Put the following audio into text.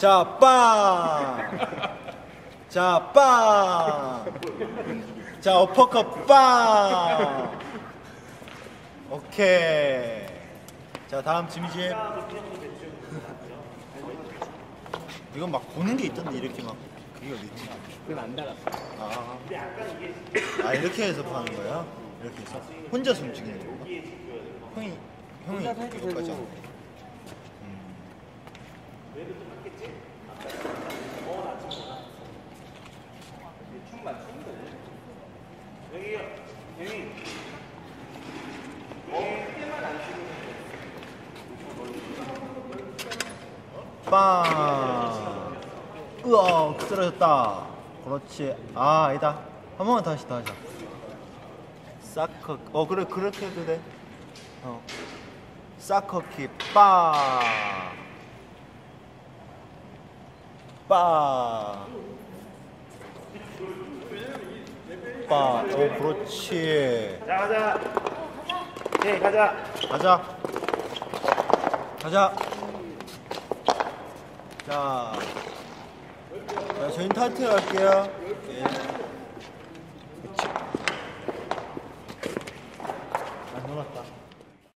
자, 빵! 자, 빵! 자, 어퍼컷 빵! 오케이. 자, 다음 지미지. 이건 막 보는 게 있던데, 이렇게 막. 그게 어딨지? 그건 안 달았어. 아, 이렇게 해서 파는 거야? 이렇게 해서? 혼자서 움직이는 건가? 형이 이거까지 하는 거야? 빵! 으아, 쓰러졌다. 그렇지. 아, 아니다. 한 번만 다시 더 하자. 사커, 그래, 그렇게 해도 돼. 사커킥, 빵! 빵! 빵! 그렇지. 자, 가자. 네, 가자. 가자. 가자. 자, 저희는 타이틀 할게요. 예. 그치.